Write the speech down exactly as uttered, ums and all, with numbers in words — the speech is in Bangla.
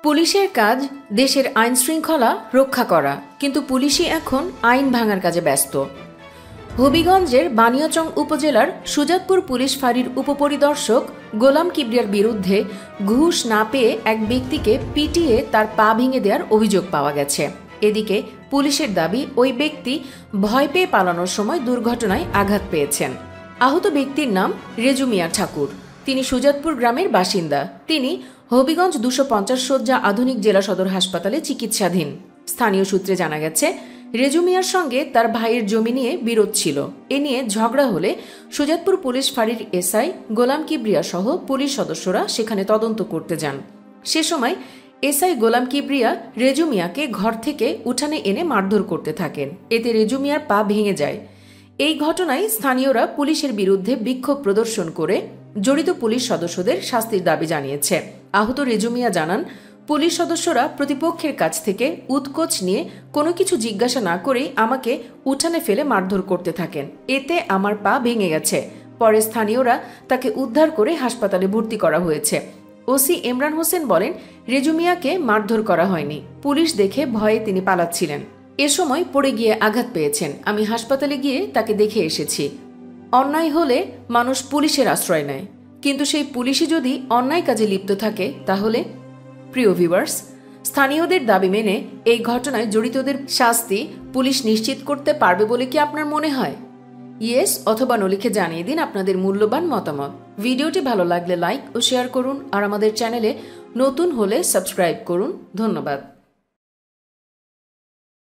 পুলিশের কাজ দেশের আইন শৃঙ্খলা রক্ষা করা, কিন্তু পুলিশই এখন আইন ভাঙার কাজে ব্যস্ত। হবিগঞ্জের বানিয়াচং উপজেলার সুজাতপুর পুলিশ ফাঁড়ির উপপরিদর্শক গোলাম কিবরিয়ার বিরুদ্ধে ঘুষ না পেয়ে এক ব্যক্তিকে পিটিয়ে তার পা ভেঙে দেওয়ার অভিযোগ পাওয়া গেছে। এদিকে পুলিশের দাবি, ওই ব্যক্তি ভয় পেয়ে পালানোর সময় দুর্ঘটনায় আঘাত পেয়েছেন। আহত ব্যক্তির নাম রেজু মিয়া ঠাকুর। তিনি সুজাতপুর গ্রামের বাসিন্দা। তিনি হবিগঞ্জ দুশো পঞ্চাশ শয্যা আধুনিক জেলা সদর হাসপাতালে চিকিৎসাধীন। স্থানীয় সূত্রে জানা গেছে, রেজু মিয়ার সঙ্গে তার ভাইয়ের জমি নিয়ে বিরোধ ছিল। এ নিয়ে ঝগড়া হলে সুজাতপুর পুলিশ ফাঁড়ির এসআই গোলাম কিবরিয়া সহ পুলিশ সদস্যরা সেখানে তদন্ত করতে যান। সে সময় এসআই গোলাম কিবরিয়া রেজু মিয়াকে ঘর থেকে উঠানে এনে মারধর করতে থাকেন। এতে রেজু মিয়ার পা ভেঙে যায়। এই ঘটনায় স্থানীয়রা পুলিশের বিরুদ্ধে বিক্ষোভ প্রদর্শন করে জড়িত পুলিশ সদস্যদের শাস্তির দাবি জানিয়েছে। আহত রেজু মিয়া জানান, পুলিশ সদস্যরা প্রতিপক্ষের কাছ থেকে উৎকোচ নিয়ে কোনো কিছু জিজ্ঞাসা না করেই আমাকে উঠানে ফেলে মারধর করতে থাকেন। এতে আমার পা ভেঙে গেছে। পরে স্থানীয়রা তাকে উদ্ধার করে হাসপাতালে ভর্তি করা হয়েছে। ওসি ইমরান হোসেন বলেন, রেজু মিয়াকে মারধর করা হয়নি। পুলিশ দেখে ভয়ে তিনি পালাচ্ছিলেন। এ সময় পড়ে গিয়ে আঘাত পেয়েছেন। আমি হাসপাতালে গিয়ে তাকে দেখে এসেছি। অন্যায় হলে মানুষ পুলিশের আশ্রয় নেয়, কিন্তু সেই পুলিশই যদি অন্যায় কাজে লিপ্ত থাকে তাহলে? প্রিয় ভিউয়ার্স, স্থানীয়দের দাবি মেনে এই ঘটনায় জড়িতদের শাস্তি পুলিশ নিশ্চিত করতে পারবে বলে কি আপনার মনে হয়? ইয়েস অথবা নো লিখে জানিয়ে দিন আপনাদের মূল্যবান মতামত। ভিডিওটি ভালো লাগলে লাইক ও শেয়ার করুন, আর আমাদের চ্যানেলে নতুন হলে সাবস্ক্রাইব করুন। ধন্যবাদ।